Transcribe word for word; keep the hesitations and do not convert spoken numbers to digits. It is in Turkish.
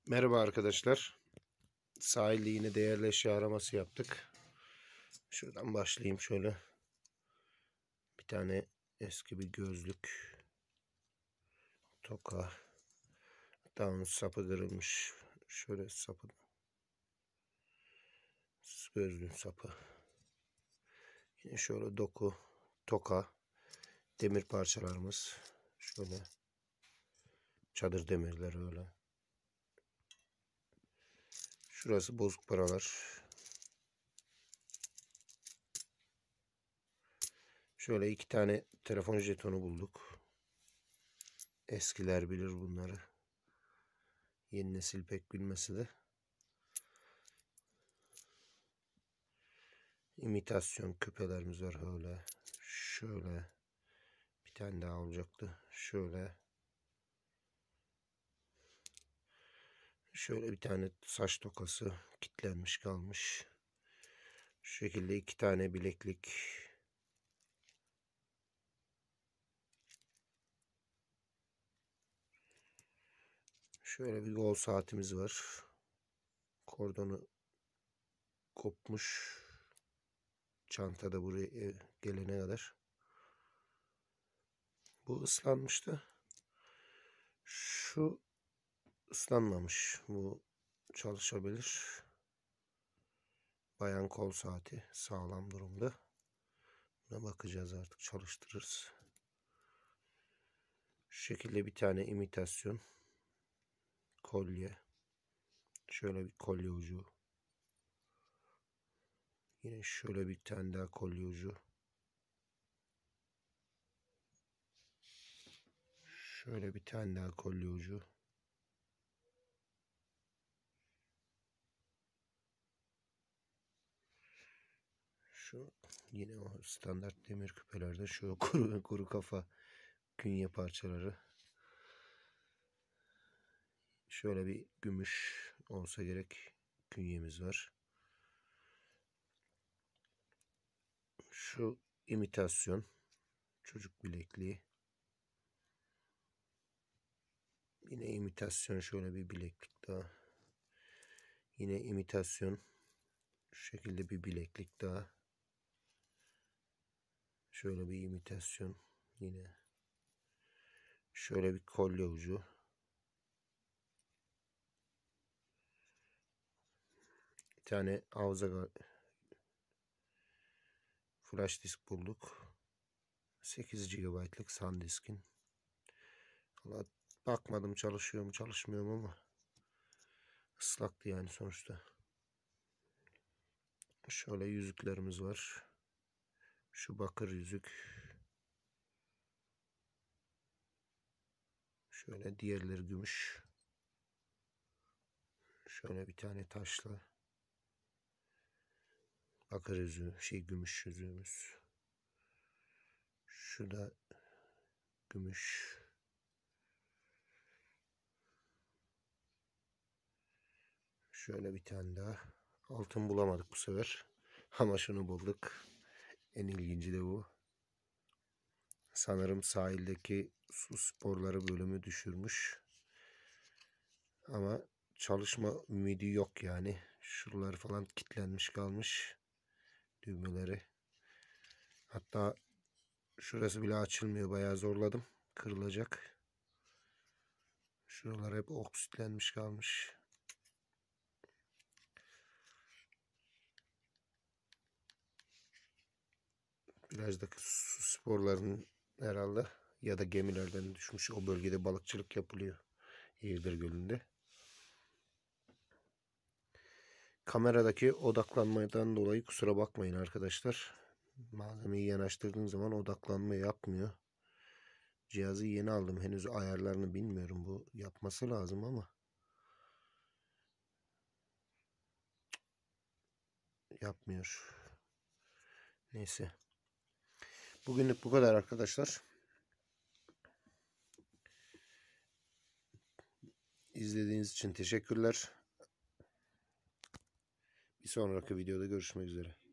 Merhaba arkadaşlar. Sahilde yine değerli eşya araması yaptık. Şuradan başlayayım şöyle. Bir tane eski bir gözlük. Toka. Hatta onun sapı kırılmış. Şöyle sapı. Gözlüğün sapı. Yine şöyle doku. Toka. Demir parçalarımız. Şöyle. Çadır demirleri öyle. Şurası bozuk paralar. Şöyle iki tane telefon jetonu bulduk. Eskiler bilir bunları. Yeni nesil pek bilmesi de. İmitasyon küpelerimiz var öyle. Şöyle. Bir tane daha olacaktı. Şöyle. Şöyle bir tane saç tokası kilitlenmiş kalmış. Şu şekilde iki tane bileklik. Şöyle bir gol saatimiz var. Kordonu kopmuş. Çantada buraya gelene kadar. Bu ıslanmıştı. Şu ıslanmamış. Bu çalışabilir. Bayan kol saati sağlam durumda. Buna bakacağız, artık çalıştırırız. Şu şekilde bir tane imitasyon kolye. Şöyle bir kolye ucu. Yine şöyle bir tane daha kolye ucu. Şöyle bir tane daha kolye ucu. Şu yine o standart demir küpelerde şu kuru, kuru kafa künye parçaları. Şöyle bir gümüş olsa gerek künyemiz var. Şu imitasyon çocuk bilekliği. Yine imitasyon şöyle bir bileklik daha. Yine imitasyon şu şekilde bir bileklik daha. Şöyle bir imitasyon yine. Şöyle bir kolye ucu. Bir tane hafıza flash disk bulduk. sekiz gigabaytlık SanDisk'in. Valla bakmadım çalışıyor mu çalışmıyor mu ama ıslaktı yani sonuçta. Şöyle yüzüklerimiz var. Şu bakır yüzük. Şöyle diğerleri gümüş. Şöyle bir tane taşlı bakır yüzüğü, şey gümüş yüzüğümüz. Şu da gümüş. Şöyle bir tane daha. Altın bulamadık bu sefer. Ama şunu bulduk. En ilginci de bu. Sanırım sahildeki su sporları bölümü düşürmüş. Ama çalışma ümidi yok yani. Şuralar falan kilitlenmiş kalmış. Düğmeleri. Hatta şurası bile açılmıyor. Bayağı zorladım. Kırılacak. Şuralar hep oksitlenmiş kalmış. Biraz da su sporlarının herhalde ya da gemilerden düşmüş. O bölgede balıkçılık yapılıyor. Eğirdir Gölü'nde. Kameradaki odaklanmadan dolayı kusura bakmayın arkadaşlar. Malzemeyi yanaştırdığım zaman odaklanma yapmıyor. Cihazı yeni aldım. Henüz ayarlarını bilmiyorum. Bu yapması lazım ama yapmıyor. Neyse. Bugünlük bu kadar arkadaşlar. İzlediğiniz için teşekkürler. Bir sonraki videoda görüşmek üzere.